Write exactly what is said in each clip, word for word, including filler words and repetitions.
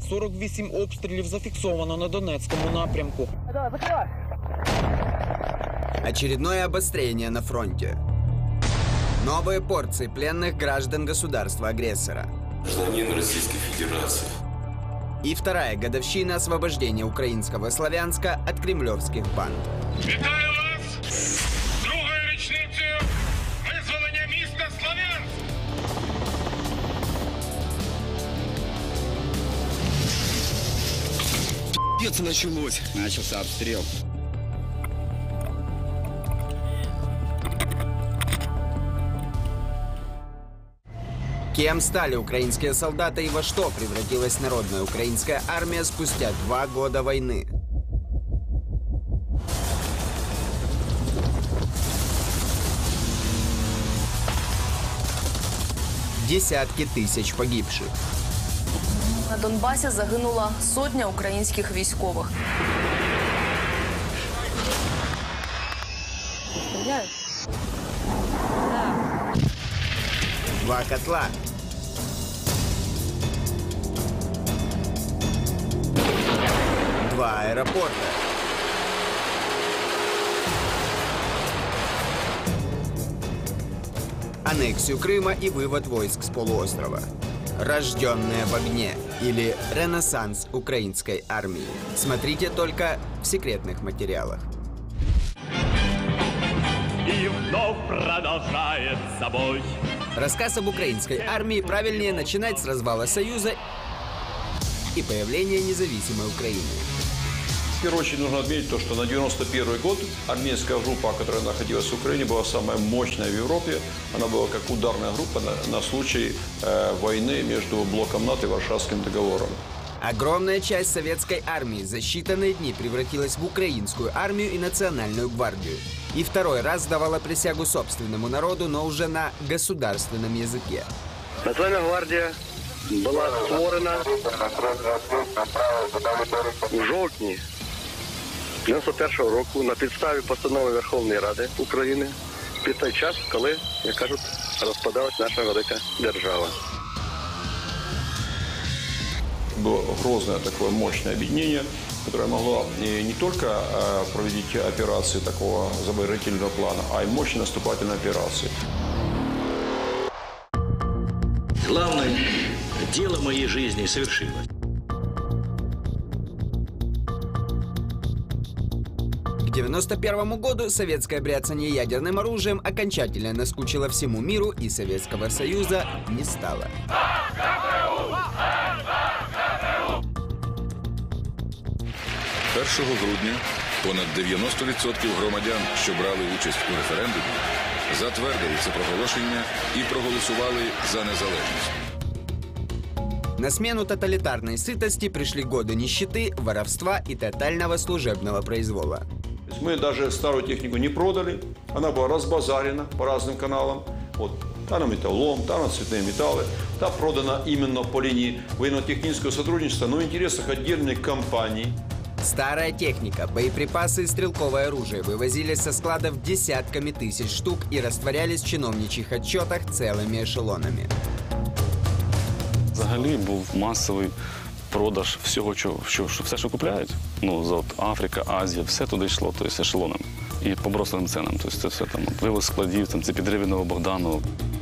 сорок вісім обстрілів зафіксовано на Донецькому напрямку. Очередное обострение на фронте. Новые порции пленных граждан государства-агрессора. Гражданин Российской Федерации. И вторая годовщина освобождения украинского Славянска от кремлевских банд. Вітаю вас з другою річницею визволення міста Слов'янськ! Пец началось. Начался обстрел. Кем стали украинские солдаты и во что превратилась народная украинская армия спустя два года войны? Десятки тисяч погибших. На Донбасі загинула сотня українських військових. Два котла. Два аэропорта. Аннексию Крыма и вывод войск с полуострова. Рожденные в огне или ренессанс украинской армии. Смотрите только в секретных материалах. И вновь продолжает собой. Рассказ об украинской армии правильнее начинать с развала Союза и появления независимой Украины. В первую очередь нужно отметить то, что на девяносто первый год армейская группа, которая находилась в Украине, была самая мощная в Европе. Она была как ударная группа на, на случай э, войны между блоком НАТО и Варшавским договором. Огромная часть советской армии за считанные дни превратилась в украинскую армию и национальную гвардию. И второй раз давала присягу собственному народу, но уже на государственном языке. Национальная гвардия была створена в жовтні дев'яносто першого року на підставі постанови Верховної Ради України під той час, коли, як кажуть, розпадалась наша велика держава. Было грозное такое мощное объединение, которое могло не только проводить операции такого забористательного плана, а и мощные наступательные операции. Главное дело моей жизни совершилось. К девяносто первому году советское бряцание ядерным оружием окончательно наскучило всему миру, и Советского Союза не стало. першого грудня понад дев'яносто відсотків громадян, що брали участь у референдумі, затвердили це проголошення і проголосували за незалежність. На смену тоталитарной сытости пришли годы нищеты, воровства и тотального служебного произвола. Мы даже старую технику не продали, она была разбазарена по разным каналам. Вот, та на металлолом, та на цветные металлы, та продана именно по линии военно-технического сотрудничества, но в интересах отдельных компаний. Старая техника, боеприпасы и стрелковое оружие вывозились со складов десятками тысяч штук и растворялись в чиновничьих отчетах целыми эшелонами. Взагалі був масовий продаж всього, що, що, все, що купляють. Ну, от Африка, Азія, все туди йшло, тобто ешелонами. І по бросовим ценам. Тобто це все там, вивоз складів, там, це підриви Новобогдану.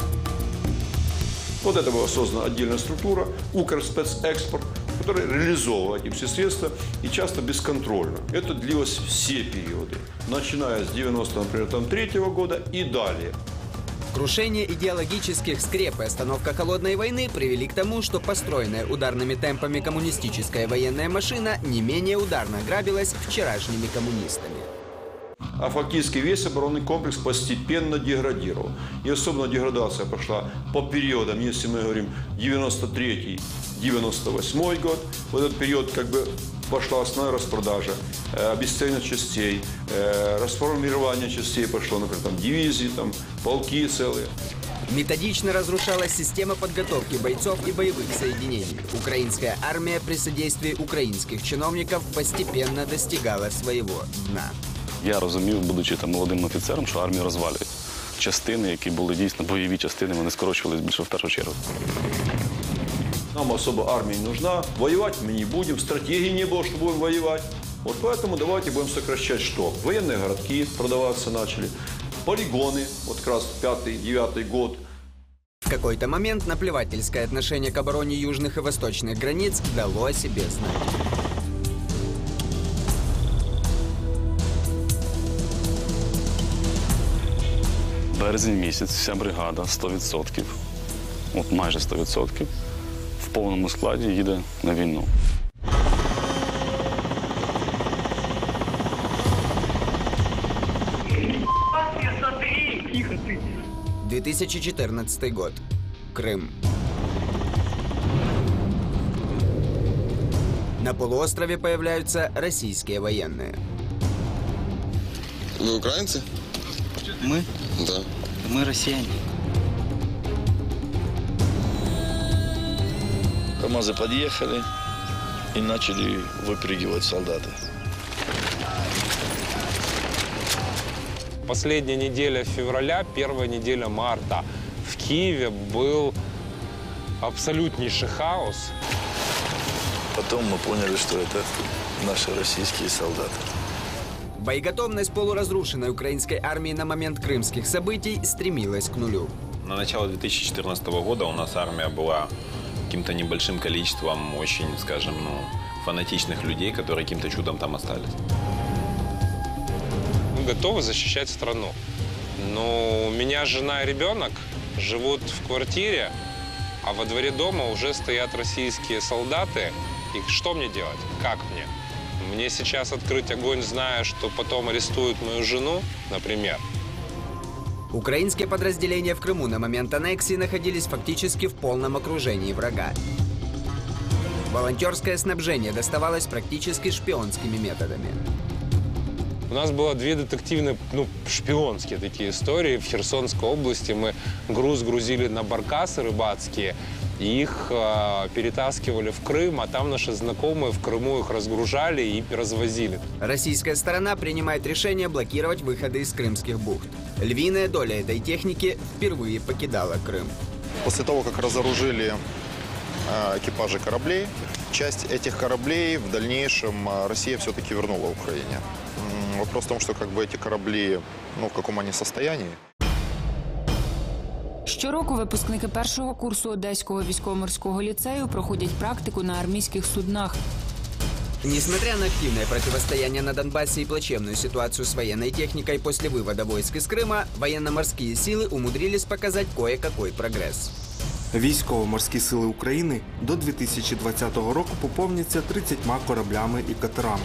Вот это была создана отдельная структура, Укрспецэкспорт, которая реализовывала эти все средства и часто бесконтрольно. Это длилось все периоды, начиная с девяносто третьего года и далее. Крушение идеологических скреп и остановка холодной войны привели к тому, что построенная ударными темпами коммунистическая военная машина не менее ударно грабилась вчерашними коммунистами. А фактически весь оборонный комплекс постепенно деградировал. И особенно деградация пошла по периодам, если мы говорим девяносто третий — девяносто восьмой год. В этот период как бы пошла основная распродажа, э, обесценивание частей, э, расформирование частей пошло, например, там дивизии, там полки целые. Методично разрушалась система подготовки бойцов и боевых соединений. Украинская армия при содействии украинских чиновников постепенно достигала своего дна. Я розумів, будучи там молодим офіцером, що армію розвалюють. Частини, які були дійсно бойові частини, вони скорочувалися більше в першу чергу. Нам особо армия не нужна, воевать мы не будем, стратегии не было, что будем воевать. Вот поэтому давайте будем сокращать что? Военные городки продаваться начали, полигоны, вот как раз пятый, девятый год. В какой-то момент наплевательское отношение к обороне южных и восточных границ дало о себе знать. Березень місяць, вся бригада сто відсотків, от майже сто відсотків, в повному складі їде на війну. две тысячи четырнадцатый год. Крым. На полуострове появляются российские военные. Вы украинцы? Мы? Да. Мы россияне. КамАЗы подъехали и начали выпрыгивать солдаты. Последняя неделя февраля, первая неделя марта. В Киеве был абсолютнейший хаос. Потом мы поняли, что это наши российские солдаты. Боеготовность полуразрушенной украинской армии на момент крымских событий стремилась к нулю. На начало две тысячи четырнадцатого года у нас армия была каким-то небольшим количеством очень, скажем, ну, фанатичных людей, которые каким-то чудом там остались. Мы готовы защищать страну. Но у меня жена и ребенок живут в квартире, а во дворе дома уже стоят российские солдаты. И что мне делать? Как мне? Мне сейчас открыть огонь, зная, что потом арестуют мою жену, например. Украинские подразделения в Крыму на момент аннексии находились фактически в полном окружении врага. Волонтерское снабжение доставалось практически шпионскими методами. У нас было две детективные, ну, шпионские такие истории. В Херсонской области мы груз грузили на баркасы рыбацкие, и их э, перетаскивали в Крым, а там наши знакомые в Крыму их разгружали и развозили. Российская сторона принимает решение блокировать выходы из крымских бухт. Львиная доля этой техники впервые покидала Крым. После того, как разоружили э, экипажи кораблей, часть этих кораблей в дальнейшем Россия все-таки вернула Украине. Вопрос в том, что как бы эти корабли, ну, в каком они состоянии. Щороку випускники першого курсу Одеського військово-морського ліцею проходять практику на армійських суднах. Несмотря на активное противостояние на Донбассе и плачевную ситуацию с военной техникой после вывода войск из Крыма, военно-морские силы умудрились показать кое-какой прогресс. Військово-морські сили України до дві тисячі двадцятого року поповняться тридцятьма кораблями і катерами.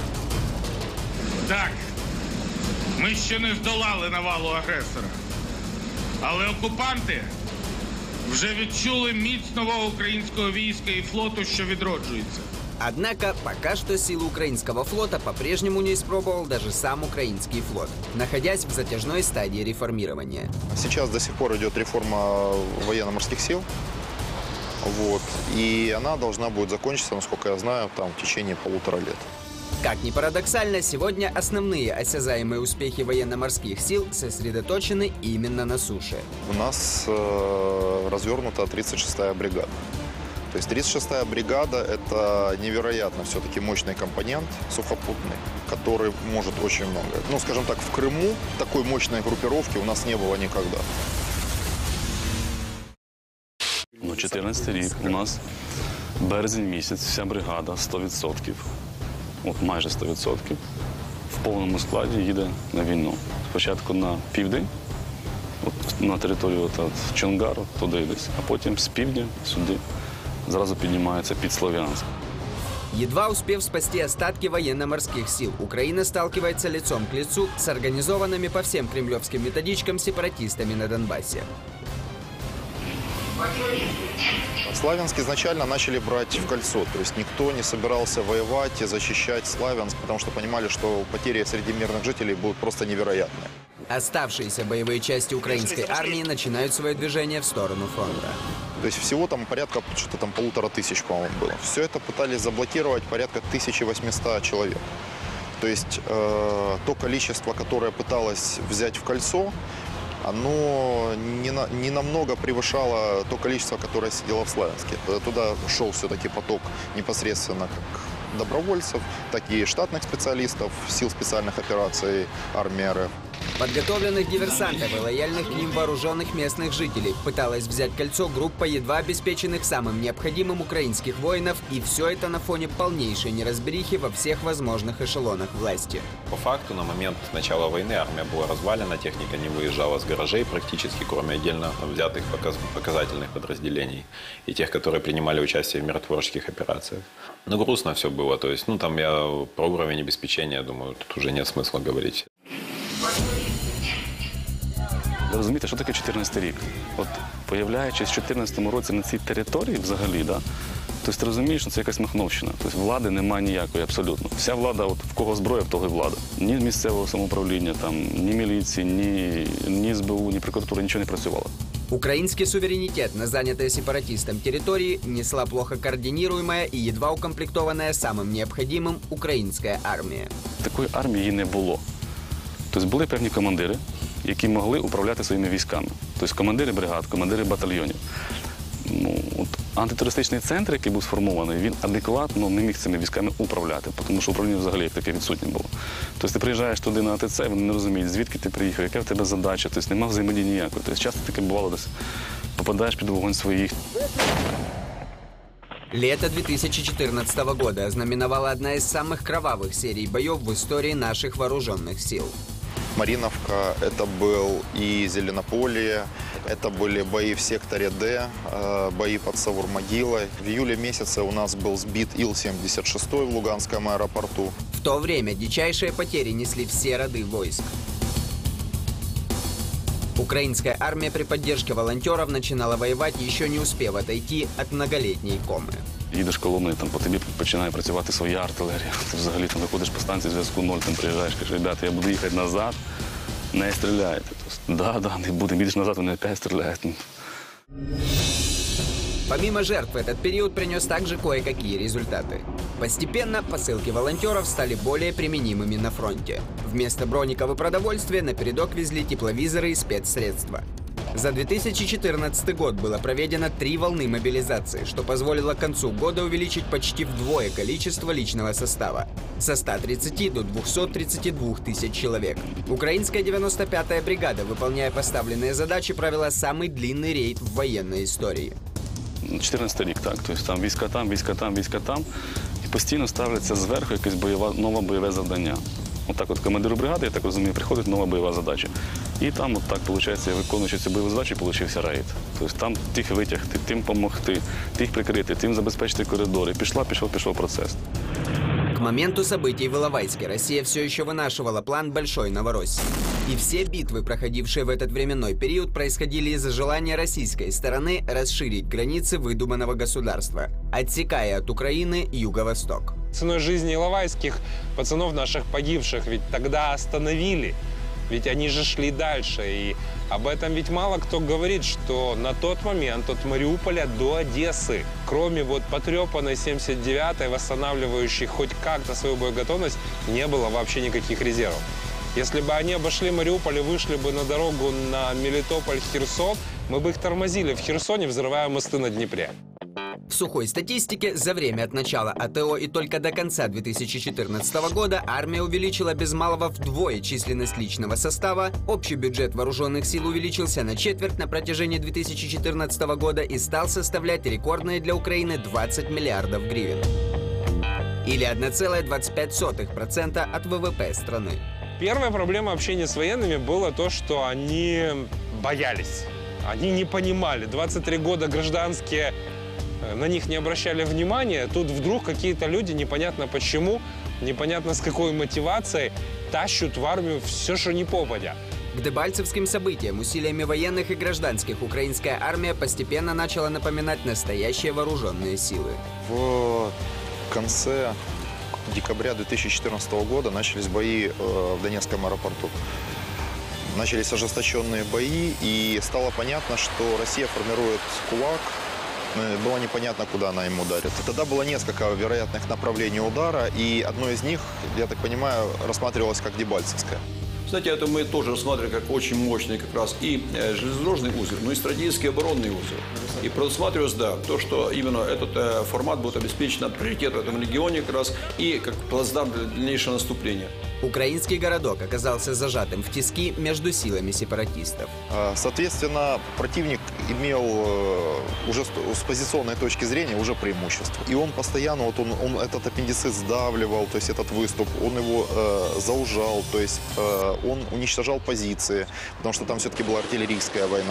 Так, ми ще не здолали навалу агресора. Але окупанти вже відчули міць нового українського війська і флоту, що відроджується. Однако, пока что силы украинского флота по-прежнему не испробовал даже сам украинский флот, находясь в затяжной стадии реформирования. Сейчас до сих пор идет реформа военно-морских сил. Вот, и она должна будет закончиться, насколько я знаю, там, в течение полутора лет. Как ни парадоксально, сегодня основные осязаемые успехи военно-морских сил сосредоточены именно на суше. У нас э, развернута тридцать шестая бригада. То есть тридцать шестая бригада – это невероятно все-таки мощный компонент сухопутный, который может очень много. Ну, скажем так, в Крыму такой мощной группировки у нас не было никогда. Ну, чотирнадцятий рік у нас березень місяць, вся бригада сто відсотків, от майже сто відсотків, в повному складі їде на війну. Спочатку на південь, от на територію от, от Чонгару, туди десь, а потім з півдня сюди зразу піднімається під Слов'янськ. Едва успев спасти остатки военно-морских сил, Украина сталкивается лицом к лицу с организованными по всем кремлевским методичкам сепаратистами на Донбассе. Славянск изначально начали брать в кольцо, то есть никто не собирался воевать и защищать Славянск, потому что понимали, что потери среди мирных жителей будут просто невероятные. Оставшиеся боевые части украинской армии начинают свое движение в сторону фронта. То есть всего там порядка что-то там полутора тысяч, по-моему, было. Все это пытались заблокировать порядка тысячи восьмисот человек. То есть э, то количество, которое пыталось взять в кольцо, оно не, на, не намного превышало то количество, которое сидело в Славянске. Туда шел все-таки поток непосредственно как добровольцев, так и штатных специалистов, сил специальных операций армии РФ. Подготовленных диверсантов и лояльных к ним вооруженных местных жителей пыталась взять кольцо группа едва обеспеченных самым необходимым украинских воинов, и все это на фоне полнейшей неразберихи во всех возможных эшелонах власти. По факту, на момент начала войны армия была развалена, техника не выезжала с гаражей практически, кроме отдельно взятых показ показательных подразделений и тех, которые принимали участие в миротворческих операциях. Но грустно все было, то есть, ну, там я про уровень обеспечения, думаю, тут уже нет смысла говорить. Ви розумієте, що таке чотирнадцятий рік? От, появляючись в чотирнадцятому році на цій території взагалі, да, тобто ти розумієш, що це якась махновщина. Тобто влади немає ніякої абсолютно. Вся влада, от, в кого зброя, в того і влада. Ні місцевого самоуправління, там, ні міліції, ні, ні ес бе у, ні прокуратура, нічого не працювало. Украинский суверенитет на занятой сепаратистом территории несла плохо координируемая и едва укомплектованная самым необходимым украинская армия. Такої армії її не було. Тобто були певні командири, які могли управляти своїми військами. Тобто командири бригад, командири батальйонів. Ну, от, антитерористичний центр, який був сформований, він адекватно не міг цими військами управляти, тому що управління взагалі як таке відсутнє було. Тобто ти приїжджаєш туди на АТЦ, вони не розуміють, звідки ти приїхав, яка в тебе задача, тобто немає взаємодії ніякої. Тобто часто таке бувало десь, попадаєш під вогонь своїх. Лето две тысячи четырнадцатого года ознаменовала одна из самых кровавых серий боев в истории наших вооруженных сил. Мариновка, это был и Зеленополье, это были бои в секторе Д, бои под Савур-могилой. В июле месяце у нас был сбит Ил семьдесят шесть в Луганском аэропорту. В то время дичайшие потери несли все роды войск. Украинская армия при поддержке волонтеров начинала воевать, еще не успев отойти от многолетней комы. Їдеш колоною, там по тобі починає працювати своя артилерія. Ти взагалі там виходиш по станції зв'язку ноль, там приїжджаєш, кажеш, ребята, я буду їхати назад, не стріляйте. Тобто, да, да, не будемо, їдеш назад, вони опять стріляють. Помимо жертв, этот период принес также кое-какие результаты. Постепенно посылки волонтеров стали более применимыми на фронте. Вместо броников и продовольствия на передок везли тепловизоры и спецсредства. За две тысячи четырнадцатый год было проведено три волны мобилизации, что позволило к концу года увеличить почти вдвое количество личного состава – со ста тридцати до двухсот тридцати двух тысяч человек. Украинская девяносто пятая бригада, выполняя поставленные задачи, провела самый длинный рейд в военной истории. чотирнадцятий рік, так. Тобто там війська там, війська там, війська там. І постійно ставляться зверху якесь бойова, нове бойове завдання. Отак от командиру бригади, я так розумію, приходить нова бойова задача. І там, от так, виходить, виконуючи цю бойову задачу, получився рейд. Тобто там тих витягти, тим допомогти, тих прикрити, тим забезпечити коридори. Пішла, пішов, пішов процес. К моменту событий в Иловайске Россия все еще вынашивала план Большой Новороссии. И все битвы, проходившие в этот временной период, происходили из-за желания российской стороны расширить границы выдуманного государства, отсекая от Украины юго-восток. Ценой жизни иловайских пацанов наших погибших ведь тогда остановили. Ведь они же шли дальше. И об этом ведь мало кто говорит, что на тот момент от Мариуполя до Одессы, кроме вот потрепанной семьдесят девятой, восстанавливающей хоть как-то свою боеготовность, не было вообще никаких резервов. Если бы они обошли Мариуполь и вышли бы на дорогу на Мелитополь-Херсон, мы бы их тормозили в Херсоне, взрывая мосты на Днепре. В сухой статистике за время от начала АТО и только до конца две тысячи четырнадцатого года армия увеличила без малого вдвое численность личного состава, общий бюджет вооруженных сил увеличился на четверть на протяжении две тысячи четырнадцатого года и стал составлять рекордные для Украины двадцать миллиардов гривен. Или одна целая двадцать пять сотых процента от ВВП страны. Первая проблема общения с военными было то, что они боялись. Они не понимали. двадцать три года гражданские, на них не обращали внимания. Тут вдруг какие-то люди, непонятно почему, непонятно с какой мотивацией, тащут в армию все, что не попадя. К дебальцевским событиям усилиями военных и гражданских украинская армия постепенно начала напоминать настоящие вооруженные силы. В конце декабря две тысячи четырнадцатого года начались бои в Донецком аэропорту. Начались ожесточенные бои, и стало понятно, что Россия формирует кулак. Было непонятно, куда она им ударит. Тогда было несколько вероятных направлений удара, и одно из них, я так понимаю, рассматривалось как Дебальцевское. Кстати, это мы тоже рассматриваем как очень мощный как раз и железнодорожный узел, но и стратегический оборонный узел. И просматривалось, да, то, что именно этот формат будет обеспечен приоритет в этом регионе как раз и как плацдарм для дальнейшего наступления. Украинский городок оказался зажатым в тиски между силами сепаратистов. Соответственно, противник имел уже с позиционной точки зрения уже преимущество. И он постоянно, вот он, он этот аппендицит сдавливал, то есть этот выступ, он его э, заужал, то есть э, он уничтожал позиции, потому что там все-таки была артиллерийская война.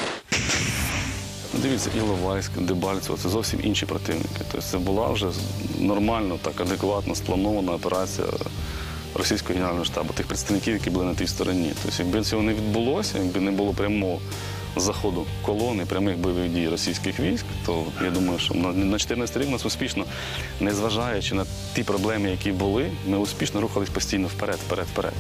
Дивіться, Іловайськ, Дебальцево – це зовсім інші противники. Тобто це була вже нормально, так адекватно спланована операція російського генерального штабу, тих представників, які були на тій стороні. Тобто, якби цього не відбулося, якби не було прямого заходу колони, прямих бойових дій російських військ, то я думаю, що на чотирнадцятий рік у нас успішно, незважаючи на ті проблеми, які були, ми успішно рухались постійно вперед, вперед, вперед.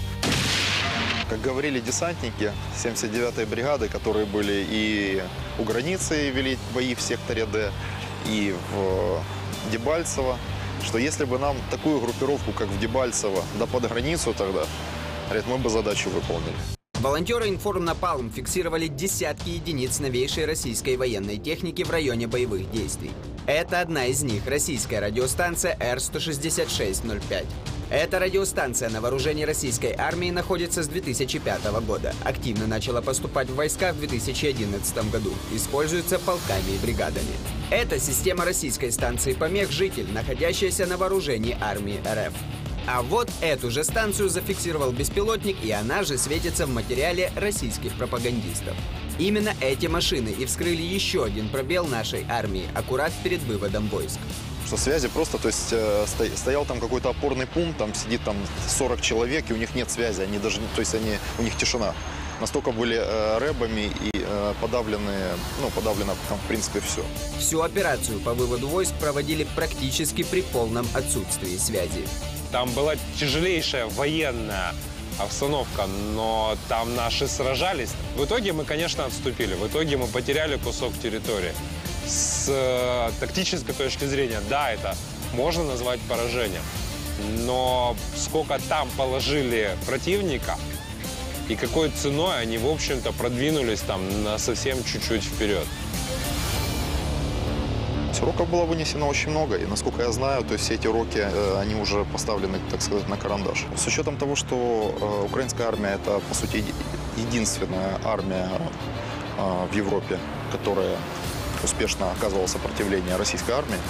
Как говорили десантники семьдесят девятой бригады, которые были и у границы вели бои в секторе Д, и в Дебальцево, что если бы нам такую группировку, как в Дебальцево, да под границу тогда, говорят, мы бы задачу выполнили. Волонтеры «Информ-Напалм» фиксировали десятки единиц новейшей российской военной техники в районе боевых действий. Это одна из них – российская радиостанция Р сто шестьдесят шесть ноль пять. Эта радиостанция на вооружении российской армии находится с две тысячи пятого года. Активно начала поступать в войска в две тысячи одиннадцатом году. Используется полками и бригадами. Это система российской станции помех «Житель», находящаяся на вооружении армии Р Ф. А вот эту же станцию зафиксировал беспилотник, и она же светится в материале российских пропагандистов. Именно эти машины и вскрыли еще один пробел нашей армии, аккурат перед выводом войск. Что связи просто, то есть э, стоял там какой-то опорный пункт, там сидит там сорок человек, и у них нет связи, они даже, то есть они, у них тишина. Настолько были э, рэбами и э, подавлены, ну, подавлено там, в принципе, все. Всю операцию по выводу войск проводили практически при полном отсутствии связи. Там была тяжелейшая военная обстановка, но там наши сражались. В итоге мы, конечно, отступили. В итоге мы потеряли кусок территории. С э, тактической точки зрения, да, это можно назвать поражением. Но сколько там положили противника и какой ценой они, в общем-то, продвинулись там на совсем чуть-чуть вперед. Уроков было вынесено очень много, и, насколько я знаю, то есть все эти уроки, э, они уже поставлены, так сказать, на карандаш. С учетом того, что э, украинская армия – это, по сути, единственная армия э, в Европе, которая успешно оказывала сопротивление российской армии,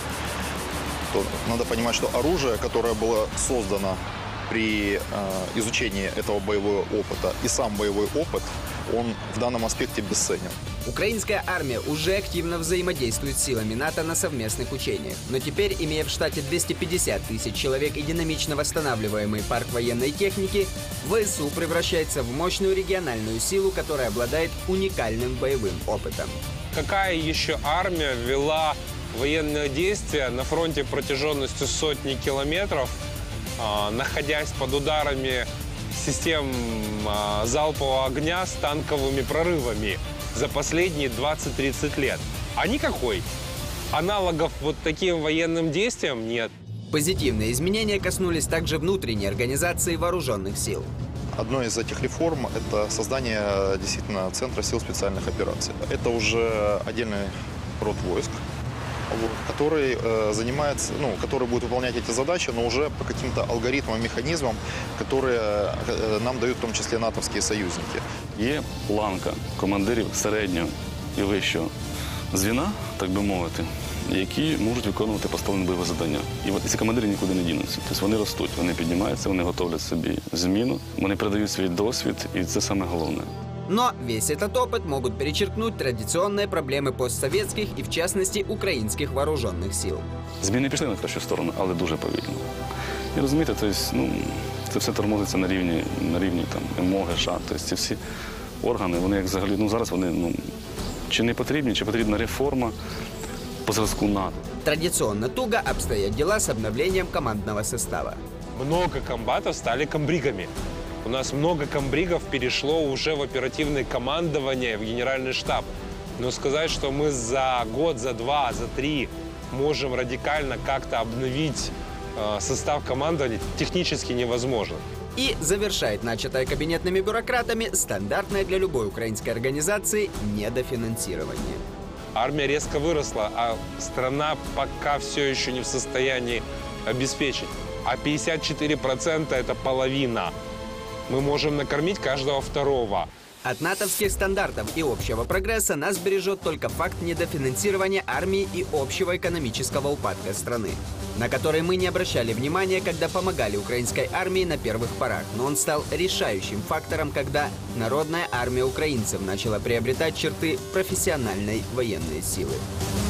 то надо понимать, что оружие, которое было создано при э, изучении этого боевого опыта, и сам боевой опыт, он в данном аспекте бесценен. Украинская армия уже активно взаимодействует с силами НАТО на совместных учениях. Но теперь, имея в штате двести пятьдесят тысяч человек и динамично восстанавливаемый парк военной техники, ВСУ превращается в мощную региональную силу, которая обладает уникальным боевым опытом. Какая еще армия вела военные действия на фронте протяженностью сотни километров, находясь под ударами систем залпового огня с танковыми прорывами за последние двадцать-тридцать лет? А никакой. Аналогов вот таким военным действиям нет. Позитивные изменения коснулись также внутренней организации вооруженных сил. Одной из этих реформ – это создание действительно Центра сил специальных операций. Это уже отдельный род войск, который э, занимается, ну, который будет выполнять эти задачи, но уже по каким-то алгоритмам, механизмам, которые э, нам дают в том числе натовские союзники. Є ланка командирів середнього і вищого звіна, так би мовити, які можуть виконувати поставлені бойові завдання. І от ці командири нікуди не дінуться. Тобто вони ростуть, вони піднімаються, вони готовлять собі зміну, вони передають свій досвід, і це саме головне. Но весь этот опыт могут перечеркнуть традиционные проблемы постсоветских и, в частности, украинских вооруженных сил. Зміни пішли на кращу сторону, але дуже повільно. І розумієте, тобто, ну, це все тормозиться на рівні, на рівні там, МОГ, ША. Тобто ці всі органи, вони як взагалі, ну зараз вони, ну, чи не потрібні, чи потрібна реформа по зразку НАТО. Традиционно туго обстоят дела с обновлением командного состава. Много комбатов стали комбригами. У нас много комбригов перешло уже в оперативное командование, в генеральный штаб. Но сказать, что мы за год, за два, за три можем радикально как-то обновить э, состав командования, технически невозможно. И завершает начатое кабинетными бюрократами стандартное для любой украинской организации недофинансирование. Армия резко выросла, а страна пока все еще не в состоянии обеспечить. А пятьдесят четыре процента – это половина. Мы можем накормить каждого второго. От натовских стандартов и общего прогресса нас бережет только факт недофинансирования армии и общего экономического упадка страны, на который мы не обращали внимания, когда помогали украинской армии на первых порах. Но он стал решающим фактором, когда народная армия украинцев начала приобретать черты профессиональной военной силы.